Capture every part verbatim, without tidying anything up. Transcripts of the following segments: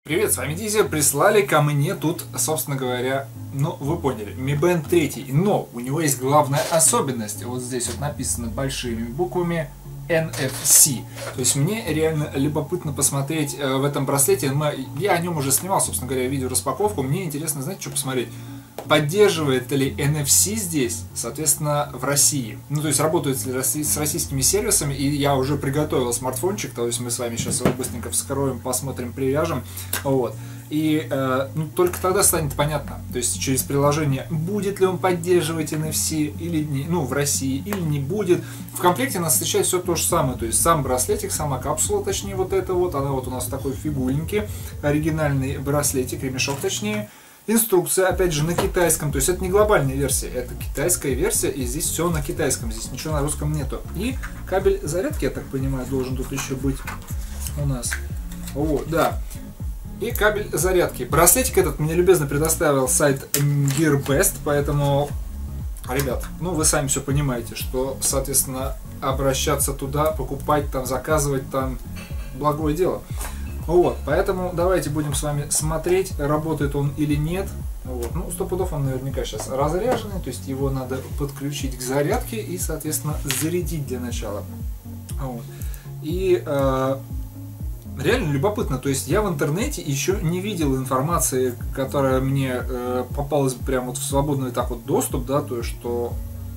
Привет, с вами Дизер. Прислали ко мне тут, собственно говоря, ну, вы поняли, Mi Band три. Но у него есть главная особенность. Вот здесь вот написано большими буквами эн эф си. То есть мне реально любопытно посмотреть э, в этом браслете. Мы, я о нем уже снимал, собственно говоря, видео распаковку. Мне интересно, знаете, что посмотреть. Поддерживает ли эн эф си здесь, соответственно, в России. Ну, то есть работает ли с российскими сервисами. И я уже приготовил смартфончик. То есть мы с вами сейчас его быстренько вскроем, посмотрим, привяжем. Вот. И э, ну, только тогда станет понятно, то есть через приложение, будет ли он поддерживать эн эф си или не, ну, в России, или не будет. В комплекте нас встречает все то же самое, то есть сам браслетик, сама капсула, точнее вот это вот, она вот у нас в такой фигуреньке, оригинальный браслетик, ремешок точнее. Инструкция, опять же, на китайском, то есть это не глобальная версия, это китайская версия, и здесь все на китайском, здесь ничего на русском нету. И кабель зарядки, я так понимаю, должен тут еще быть у нас. Вот, да. И кабель зарядки. Браслетик этот мне любезно предоставил сайт GearBest, поэтому, ребят, ну вы сами все понимаете, что, соответственно, обращаться туда, покупать там, заказывать там, благое дело. Вот, поэтому давайте будем с вами смотреть, работает он или нет. Вот. Ну, сто пудов он наверняка сейчас разряженный, то есть его надо подключить к зарядке и, соответственно, зарядить для начала. Вот. И э, реально любопытно, то есть я в интернете еще не видел информации, которая мне э, попалась прямо вот в свободный так вот доступ, да, то есть что...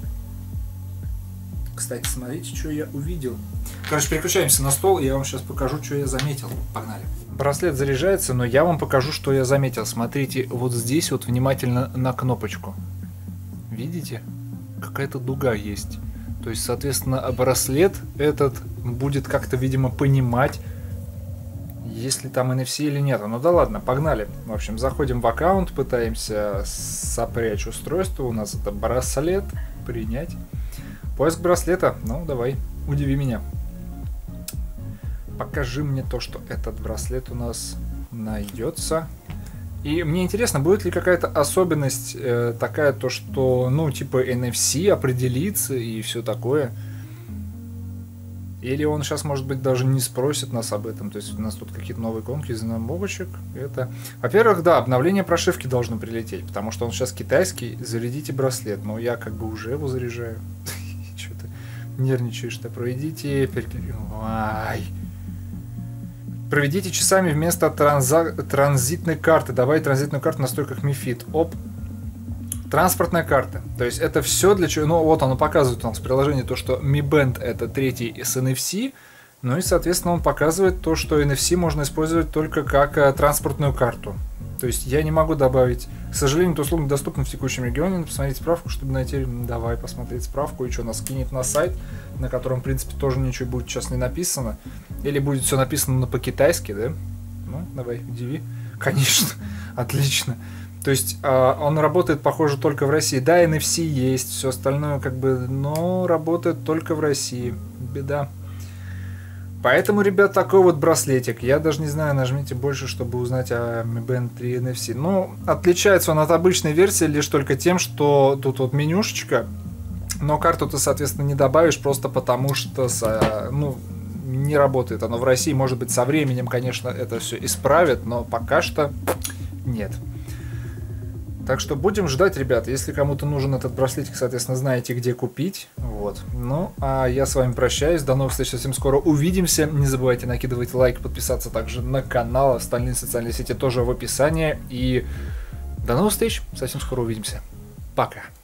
Кстати, смотрите, что я увидел. Короче, переключаемся на стол, и я вам сейчас покажу, что я заметил. Погнали. Браслет заряжается, но я вам покажу, что я заметил. Смотрите, вот здесь вот внимательно на кнопочку. Видите? Какая-то дуга есть. То есть, соответственно, браслет этот будет как-то, видимо, понимать, есть ли там эн эф си или нет. Ну да ладно, погнали. В общем, заходим в аккаунт, пытаемся сопрячь устройство. У нас это браслет. Принять. Поиск браслета. Ну, давай, удиви меня. Покажи мне то, что этот браслет у нас найдется. И мне интересно, будет ли какая-то особенность э, такая, то что, ну, типа эн эф си определится и все такое. Или он сейчас, может быть, даже не спросит нас об этом. То есть у нас тут какие-то новые иконки из намобочек. Это, во-первых, да, обновление прошивки должно прилететь, потому что он сейчас китайский. Зарядите браслет. Но я как бы уже его заряжаю. Что-то нервничаешь-то. Проведите... Ай. Проведите часами вместо транза... транзитной карты. Добавить транзитную карту в настройках MiFID. Оп. Транспортная карта. То есть это все для чего... Ну вот оно показывает у нас в приложении то, что Mi Band это третий с эн эф си. Ну и соответственно он показывает то, что эн эф си можно использовать только как а, транспортную карту. То есть я не могу добавить... К сожалению, эта услуга недоступна в текущем регионе. Посмотреть справку, чтобы найти... Давай посмотреть справку. И что, нас кинет на сайт, на котором, в принципе, тоже ничего будет сейчас не написано. Или будет все написано по-китайски, да? Ну, давай, удиви. Конечно. Отлично. То есть э, он работает, похоже, только в России. Да, эн эф си есть, все остальное как бы... Но работает только в России. Беда. Поэтому, ребят, такой вот браслетик. Я даже не знаю, нажмите больше, чтобы узнать о Mi Band три эн эф си. Ну, отличается он от обычной версии лишь только тем, что тут вот менюшечка, но карту ты, соответственно, не добавишь просто потому, что ну, не работает оно в России. Может быть, со временем, конечно, это все исправит, но пока что нет. Так что будем ждать, ребят. Если кому-то нужен этот браслетик, соответственно, знаете, где купить. Вот. Ну, а я с вами прощаюсь. До новых встреч, совсем скоро увидимся. Не забывайте накидывать лайк, подписаться также на канал. Остальные социальные сети тоже в описании. И до новых встреч. Совсем скоро увидимся. Пока.